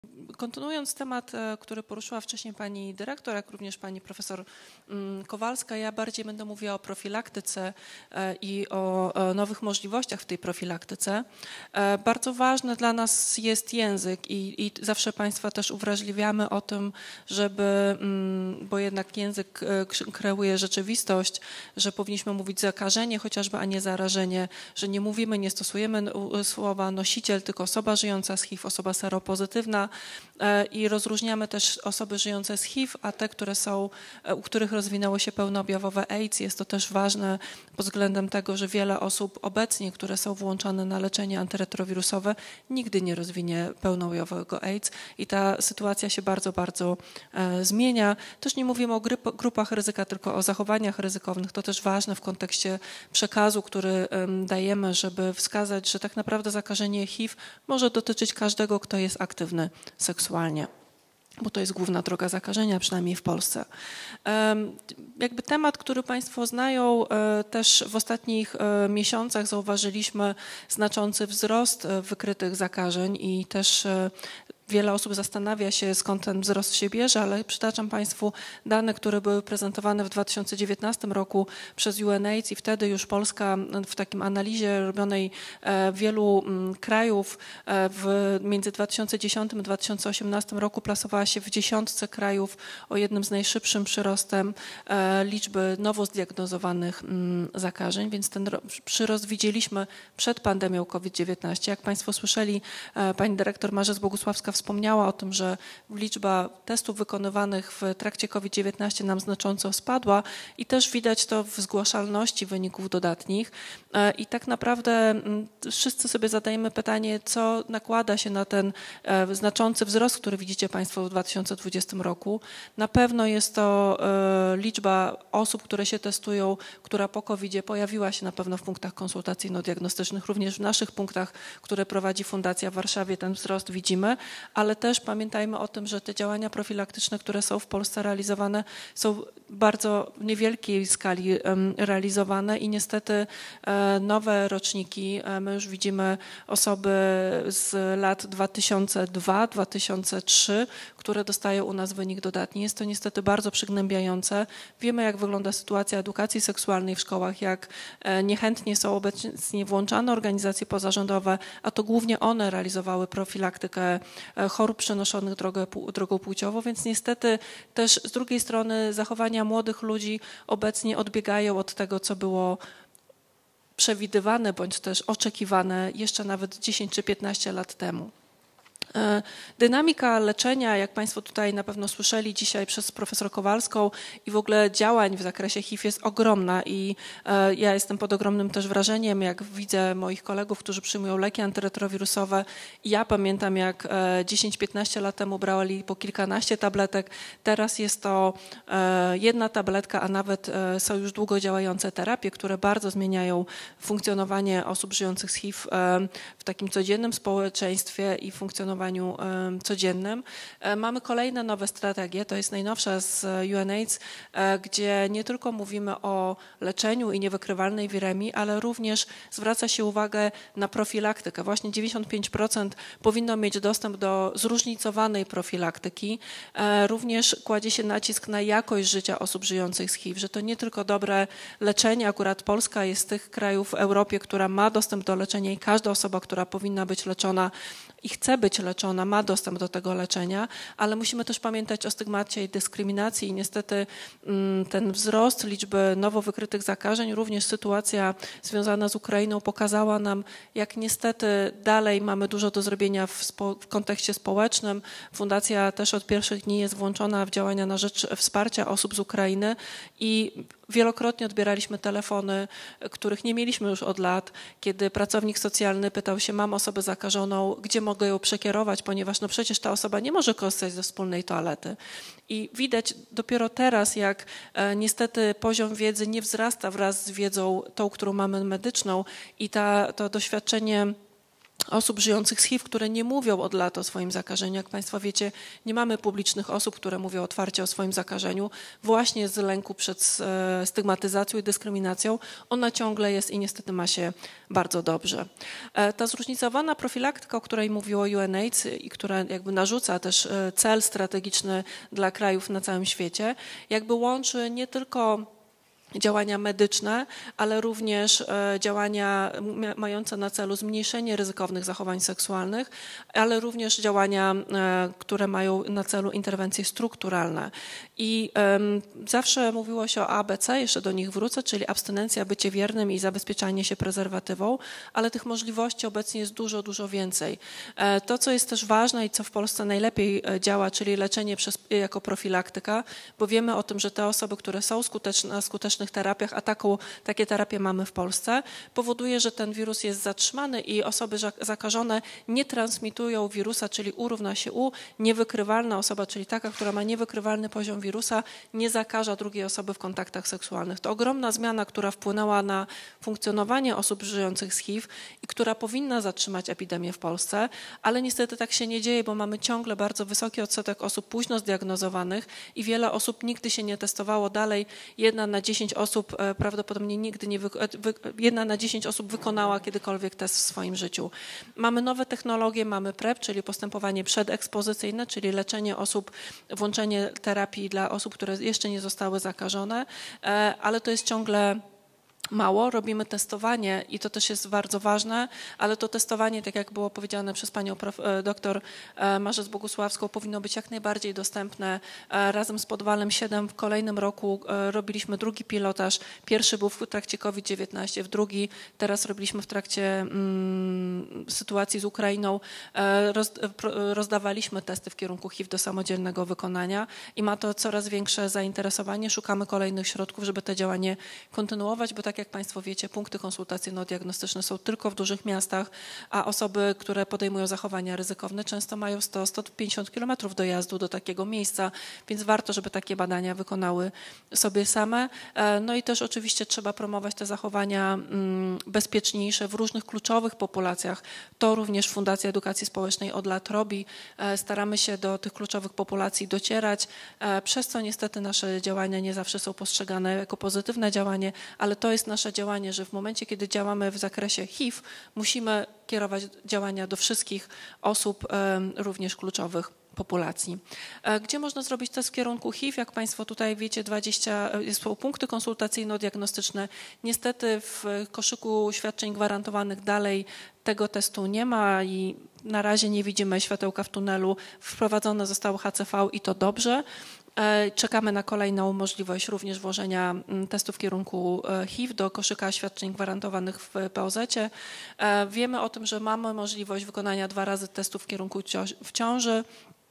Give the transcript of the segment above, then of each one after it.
Kontynuując temat, który poruszyła wcześniej pani dyrektor, jak również pani profesor Kowalska, ja bardziej będę mówiła o profilaktyce i o nowych możliwościach w tej profilaktyce. Bardzo ważny dla nas jest język i zawsze Państwa też uwrażliwiamy o tym, żeby, bo jednak język kreuje rzeczywistość, że powinniśmy mówić zakażenie chociażby, a nie zarażenie, że nie mówimy, nie stosujemy słowa nosiciel, tylko osoba żyjąca z HIV, osoba seropozytywna. I rozróżniamy też osoby żyjące z HIV, a te, u których rozwinęło się pełnoobjawowe AIDS. Jest to też ważne pod względem tego, że wiele osób obecnie, które są włączane na leczenie antyretrowirusowe, nigdy nie rozwinie pełnoobjawowego AIDS i ta sytuacja się bardzo, bardzo zmienia. Też nie mówimy o grupach ryzyka, tylko o zachowaniach ryzykownych. To też ważne w kontekście przekazu, który dajemy, żeby wskazać, że tak naprawdę zakażenie HIV może dotyczyć każdego, kto jest aktywny seksualnie, bo to jest główna droga zakażenia, przynajmniej w Polsce. Jakby temat, który Państwo znają, też w ostatnich miesiącach zauważyliśmy znaczący wzrost wykrytych zakażeń i też wiele osób zastanawia się, skąd ten wzrost się bierze, ale przytaczam Państwu dane, które były prezentowane w 2019 roku przez UNAIDS i wtedy już Polska w takim analizie robionej wielu krajów między 2010 a 2018 roku plasowała się w 10 krajów o jednym z najszybszym przyrostem liczby nowo zdiagnozowanych zakażeń, więc ten przyrost widzieliśmy przed pandemią COVID-19. Jak Państwo słyszeli, pani dyrektor Marzec-Bogusławska wspomniała o tym, że liczba testów wykonywanych w trakcie COVID-19 nam znacząco spadła i też widać to w zgłaszalności wyników dodatnich. I tak naprawdę wszyscy sobie zadajemy pytanie, co nakłada się na ten znaczący wzrost, który widzicie Państwo w 2020 roku. Na pewno jest to liczba osób, które się testują, która po COVID-zie pojawiła się na pewno w punktach konsultacyjno-diagnostycznych, również w naszych punktach, które prowadzi Fundacja w Warszawie, ten wzrost widzimy, ale też pamiętajmy o tym, że te działania profilaktyczne, które są w Polsce realizowane, są bardzo w niewielkiej skali realizowane i niestety nowe roczniki, my już widzimy osoby z lat 2002-2003, które dostają u nas wynik dodatni. Jest to niestety bardzo przygnębiające. Wiemy, jak wygląda sytuacja edukacji seksualnej w szkołach, jak niechętnie są obecnie włączane organizacje pozarządowe, a to głównie one realizowały profilaktykę chorób przenoszonych drogą płciową, więc niestety też z drugiej strony zachowania młodych ludzi obecnie odbiegają od tego, co było przewidywane bądź też oczekiwane jeszcze nawet 10 czy 15 lat temu. Dynamika leczenia, jak Państwo tutaj na pewno słyszeli dzisiaj przez profesor Kowalską i w ogóle działań w zakresie HIV jest ogromna i ja jestem pod ogromnym też wrażeniem, jak widzę moich kolegów, którzy przyjmują leki antyretrowirusowe. Ja pamiętam, jak 10-15 lat temu brali po kilkanaście tabletek, teraz jest to jedna tabletka, a nawet są już długo działające terapie, które bardzo zmieniają funkcjonowanie osób żyjących z HIV w takim codziennym społeczeństwie i funkcjonowanie codziennym. Mamy kolejne nowe strategie, to jest najnowsza z UNAIDS, gdzie nie tylko mówimy o leczeniu i niewykrywalnej wiremii, ale również zwraca się uwagę na profilaktykę. Właśnie 95% powinno mieć dostęp do zróżnicowanej profilaktyki. Również kładzie się nacisk na jakość życia osób żyjących z HIV, że to nie tylko dobre leczenie, akurat Polska jest z tych krajów w Europie, która ma dostęp do leczenia i każda osoba, która powinna być leczona i chce być leczona, ma dostęp do tego leczenia, ale musimy też pamiętać o stygmacie i dyskryminacji i niestety ten wzrost liczby nowo wykrytych zakażeń, również sytuacja związana z Ukrainą pokazała nam, jak niestety dalej mamy dużo do zrobienia w kontekście społecznym. Fundacja też od pierwszych dni jest włączona w działania na rzecz wsparcia osób z Ukrainy i wielokrotnie odbieraliśmy telefony, których nie mieliśmy już od lat, kiedy pracownik socjalny pytał się, mam osobę zakażoną, gdzie mogę ją przekierować, ponieważ no przecież ta osoba nie może korzystać ze wspólnej toalety. I widać dopiero teraz, jak niestety poziom wiedzy nie wzrasta wraz z wiedzą tą, którą mamy medyczną i to doświadczenie osób żyjących z HIV, które nie mówią od lat o swoim zakażeniu. Jak Państwo wiecie, nie mamy publicznych osób, które mówią otwarcie o swoim zakażeniu, właśnie z lęku przed stygmatyzacją i dyskryminacją. Ona ciągle jest i niestety ma się bardzo dobrze. Ta zróżnicowana profilaktyka, o której mówiło UNAIDS i która jakby narzuca też cel strategiczny dla krajów na całym świecie, jakby łączy nie tylko działania medyczne, ale również działania mające na celu zmniejszenie ryzykownych zachowań seksualnych, ale również działania, które mają na celu interwencje strukturalne. I zawsze mówiło się o ABC, jeszcze do nich wrócę, czyli abstynencja, bycie wiernym i zabezpieczanie się prezerwatywą, ale tych możliwości obecnie jest dużo, dużo więcej. To, co jest też ważne i co w Polsce najlepiej działa, czyli leczenie jako profilaktyka, bo wiemy o tym, że te osoby, które są skuteczne terapiach, a takie terapie mamy w Polsce, powoduje, że ten wirus jest zatrzymany i osoby zakażone nie transmitują wirusa, czyli U równa się U, niewykrywalna osoba, czyli taka, która ma niewykrywalny poziom wirusa, nie zakaża drugiej osoby w kontaktach seksualnych. To ogromna zmiana, która wpłynęła na funkcjonowanie osób żyjących z HIV i która powinna zatrzymać epidemię w Polsce, ale niestety tak się nie dzieje, bo mamy ciągle bardzo wysoki odsetek osób późno zdiagnozowanych i wiele osób nigdy się nie testowało dalej. 1 na 10 osób prawdopodobnie nigdy nie 1 na 10 osób wykonała kiedykolwiek test w swoim życiu. Mamy nowe technologie, mamy PrEP, czyli postępowanie przedekspozycyjne, czyli leczenie osób, włączenie terapii dla osób, które jeszcze nie zostały zakażone, ale to jest ciągle mało, robimy testowanie i to też jest bardzo ważne, ale to testowanie, tak jak było powiedziane przez panią doktor Marzec-Bogusławską, powinno być jak najbardziej dostępne. Razem z Podwalem 7 w kolejnym roku robiliśmy drugi pilotaż. Pierwszy był w trakcie COVID-19, drugi teraz robiliśmy w trakcie sytuacji z Ukrainą. Rozdawaliśmy testy w kierunku HIV do samodzielnego wykonania i ma to coraz większe zainteresowanie. Szukamy kolejnych środków, żeby to działanie kontynuować, bo tak jak Państwo wiecie, punkty konsultacyjno-diagnostyczne są tylko w dużych miastach, a osoby, które podejmują zachowania ryzykowne, często mają 100-150 km dojazdu do takiego miejsca, więc warto, żeby takie badania wykonały sobie same. No i też oczywiście trzeba promować te zachowania bezpieczniejsze w różnych kluczowych populacjach. To również Fundacja Edukacji Społecznej od lat robi. Staramy się do tych kluczowych populacji docierać, przez co niestety nasze działania nie zawsze są postrzegane jako pozytywne działanie, ale to jest nasze działanie, że w momencie, kiedy działamy w zakresie HIV, musimy kierować działania do wszystkich osób, również kluczowych populacji. Gdzie można zrobić test w kierunku HIV? Jak Państwo tutaj wiecie, są punkty konsultacyjno-diagnostyczne. Niestety w koszyku świadczeń gwarantowanych dalej tego testu nie ma i na razie nie widzimy światełka w tunelu. Wprowadzone zostało HCV i to dobrze. Czekamy na kolejną możliwość również włożenia testów w kierunku HIV do koszyka świadczeń gwarantowanych w POZ-cie. Wiemy o tym, że mamy możliwość wykonania 2 razy testów w kierunku w ciąży,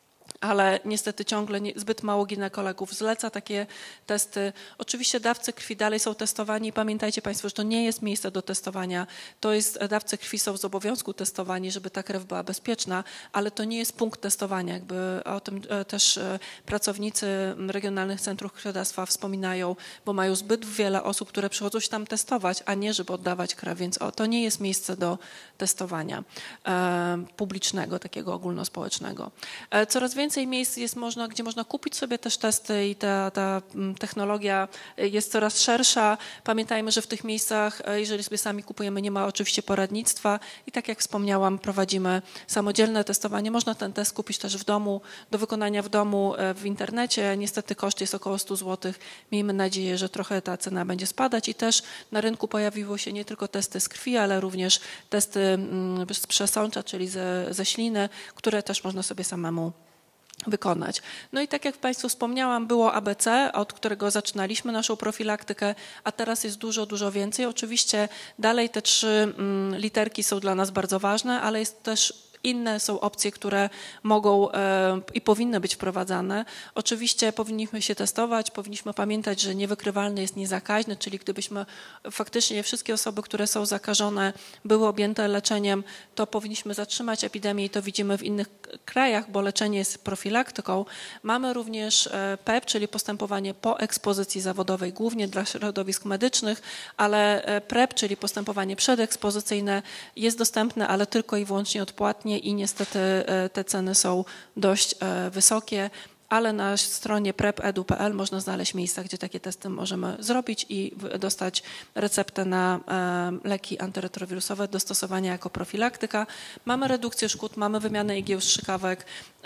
ale niestety ciągle zbyt mało ginekologów zleca takie testy. Oczywiście dawcy krwi dalej są testowani. Pamiętajcie Państwo, że to nie jest miejsce do testowania. Dawcy krwi są z obowiązku testowani, żeby ta krew była bezpieczna, ale to nie jest punkt testowania. Jakby o tym też pracownicy regionalnych centrów krwiodawstwa wspominają, bo mają zbyt wiele osób, które przychodzą się tam testować, a nie żeby oddawać krew, więc to nie jest miejsce do testowania publicznego, takiego ogólnospołecznego. Coraz więcej miejsc jest gdzie można kupić sobie też testy i ta technologia jest coraz szersza. Pamiętajmy, że w tych miejscach, jeżeli sobie sami kupujemy, nie ma oczywiście poradnictwa i tak jak wspomniałam, prowadzimy samodzielne testowanie. Można ten test kupić też w domu, do wykonania w domu w internecie. Niestety koszt jest około 100 zł. Miejmy nadzieję, że trochę ta cena będzie spadać i też na rynku pojawiły się nie tylko testy z krwi, ale również testy z przesącza, czyli ze śliny, które też można sobie samemu wykonać. No i tak jak Państwu wspomniałam, było ABC, od którego zaczynaliśmy naszą profilaktykę, a teraz jest dużo, dużo więcej. Oczywiście dalej te 3 literki są dla nas bardzo ważne, ale jest też inne są opcje, które mogą i powinny być wprowadzane. Oczywiście powinniśmy się testować, powinniśmy pamiętać, że niewykrywalny jest niezakaźny, czyli gdybyśmy faktycznie wszystkie osoby, które są zakażone, były objęte leczeniem, to powinniśmy zatrzymać epidemię i to widzimy w innych krajach, bo leczenie jest profilaktyką. Mamy również PEP, czyli postępowanie po ekspozycji zawodowej, głównie dla środowisk medycznych, ale PrEP, czyli postępowanie przedekspozycyjne jest dostępne, ale tylko i wyłącznie odpłatnie i niestety te ceny są dość wysokie, ale na stronie prep.edu.pl można znaleźć miejsca, gdzie takie testy możemy zrobić i dostać receptę na leki antyretrowirusowe do stosowania jako profilaktyka. Mamy redukcję szkód, mamy wymianę igieł strzykawek.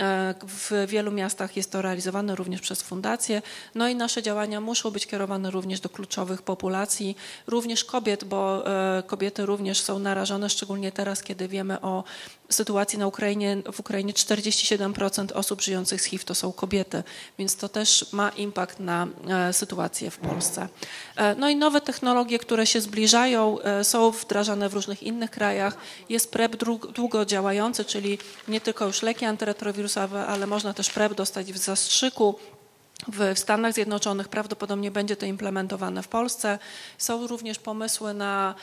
W wielu miastach jest to realizowane również przez fundacje. No i nasze działania muszą być kierowane również do kluczowych populacji, również kobiet, bo kobiety również są narażone, szczególnie teraz, kiedy wiemy o sytuacji na Ukrainie. W Ukrainie 47% osób żyjących z HIV to są kobiety, więc to też ma impact na sytuację w Polsce. No i nowe technologie, które się zbliżają, są wdrażane w różnych innych krajach. Jest PrEP długo działający, czyli nie tylko już leki antyretrowirusowe, ale można też PrEP dostać w zastrzyku. W Stanach Zjednoczonych prawdopodobnie będzie to implementowane w Polsce. Są również pomysły na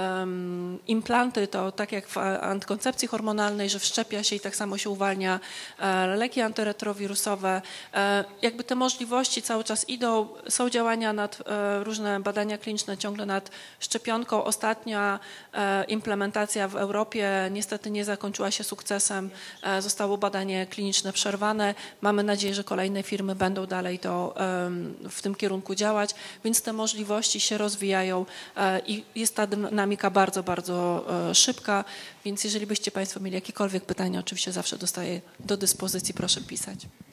implanty, to tak jak w antykoncepcji hormonalnej, że wszczepia się i tak samo się uwalnia leki antyretrowirusowe. Jakby te możliwości cały czas idą. Są działania różne badania kliniczne ciągle nad szczepionką. Ostatnia implementacja w Europie niestety nie zakończyła się sukcesem. Zostało badanie kliniczne przerwane. Mamy nadzieję, że kolejne firmy będą dalej to w tym kierunku działać, więc te możliwości się rozwijają i jest ta dynamika bardzo, bardzo szybka, więc jeżeli byście Państwo mieli jakiekolwiek pytania, oczywiście zawsze dostaję do dyspozycji, proszę pisać.